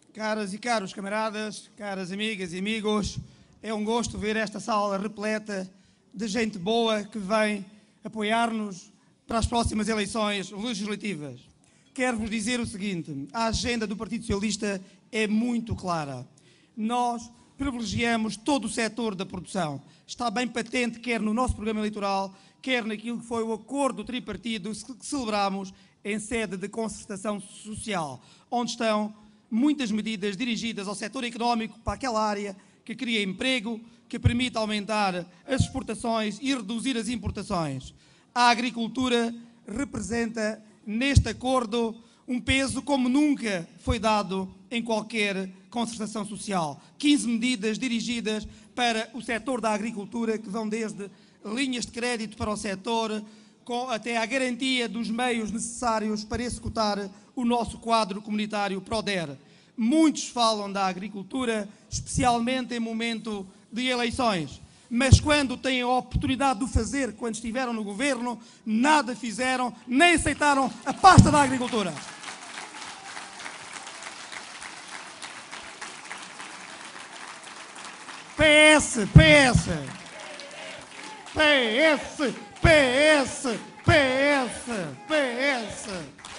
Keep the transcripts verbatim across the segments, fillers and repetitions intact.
Caras e caros camaradas, caras amigas e amigos, é um gosto ver esta sala repleta de gente boa que vem apoiar-nos para as próximas eleições legislativas. Quero-vos dizer o seguinte, a agenda do Partido Socialista é muito clara. Nós privilegiamos todo o setor da produção. Está bem patente, quer no nosso programa eleitoral, quer naquilo que foi o acordo tripartido que celebramos em sede de concertação social, onde estão muitas medidas dirigidas ao setor económico, para aquela área que cria emprego, que permite aumentar as exportações e reduzir as importações. A agricultura representa, neste acordo, um peso como nunca foi dado em qualquer concertação social. quinze medidas dirigidas para o setor da agricultura, que vão desde linhas de crédito para o setor, com até a garantia dos meios necessários para executar o nosso quadro comunitário PRODER. Muitos falam da agricultura, especialmente em momento de eleições, mas quando têm a oportunidade de o fazer, quando estiveram no governo, nada fizeram, nem aceitaram a pasta da agricultura. P S, P S, P S, P S, P S, P S.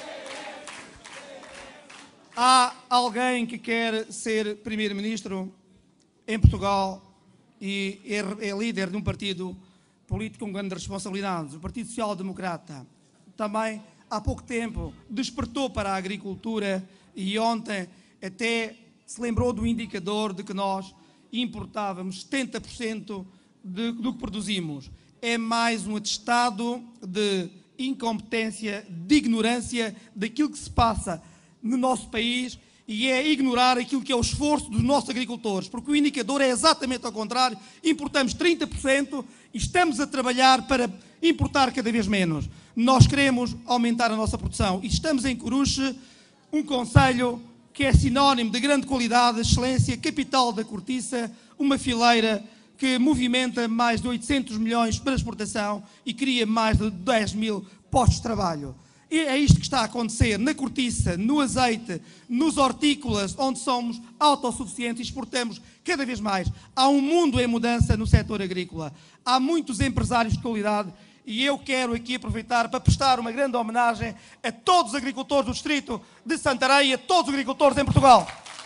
Há alguém que quer ser primeiro-ministro em Portugal e é, é líder de um partido político com grandes responsabilidades, o Partido Social Democrata. Também, há pouco tempo, despertou para a agricultura e ontem até se lembrou do indicador de que nós importávamos setenta por cento de, do que produzimos. É mais um atestado de incompetência, de ignorância daquilo que se passa no nosso país e é ignorar aquilo que é o esforço dos nossos agricultores, porque o indicador é exatamente ao contrário, importamos trinta por cento e estamos a trabalhar para importar cada vez menos. Nós queremos aumentar a nossa produção e estamos em Coruche, um concelho que é sinónimo de grande qualidade, excelência, capital da cortiça, uma fileira que movimenta mais de oitocentos milhões para exportação e cria mais de dez mil postos de trabalho. E é isto que está a acontecer na cortiça, no azeite, nos hortícolas, onde somos autossuficientes e exportamos cada vez mais. Há um mundo em mudança no setor agrícola. Há muitos empresários de qualidade e eu quero aqui aproveitar para prestar uma grande homenagem a todos os agricultores do distrito de Santarém e a todos os agricultores em Portugal.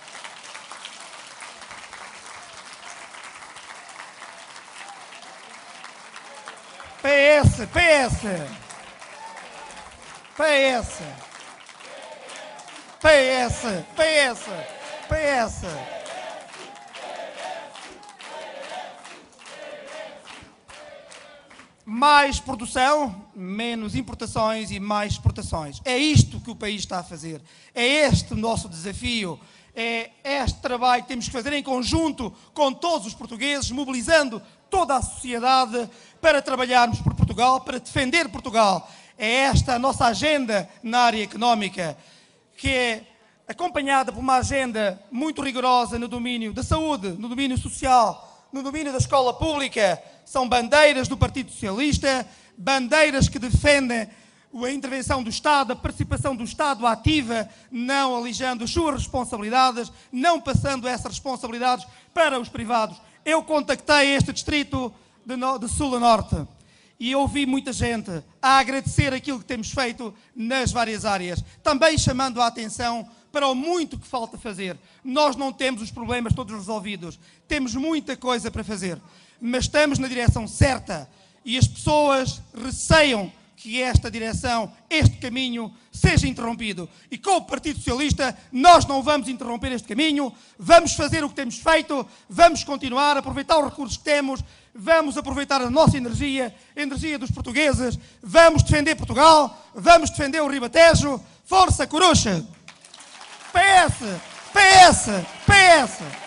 P S, P S. P S, P S, P S, P S. Mais produção, menos importações e mais exportações. É isto que o país está a fazer. É este o nosso desafio. É este trabalho que temos que fazer em conjunto com todos os portugueses, mobilizando toda a sociedade para trabalharmos por Portugal, para defender Portugal. É esta a nossa agenda na área económica, que é acompanhada por uma agenda muito rigorosa no domínio da saúde, no domínio social, no domínio da escola pública. São bandeiras do Partido Socialista, bandeiras que defendem a intervenção do Estado, a participação do Estado ativa, não alijando as suas responsabilidades, não passando essas responsabilidades para os privados. Eu contactei este distrito de, no, de sul a norte. E ouvi muita gente a agradecer aquilo que temos feito nas várias áreas, também chamando a atenção para o muito que falta fazer. Nós não temos os problemas todos resolvidos, temos muita coisa para fazer, mas estamos na direção certa e as pessoas receiam que esta direção, este caminho, seja interrompido. E com o Partido Socialista nós não vamos interromper este caminho, vamos fazer o que temos feito, vamos continuar a aproveitar os recursos que temos, vamos aproveitar a nossa energia, a energia dos portugueses, vamos defender Portugal, vamos defender o Ribatejo. Força, Coruche! P S! P S! P S!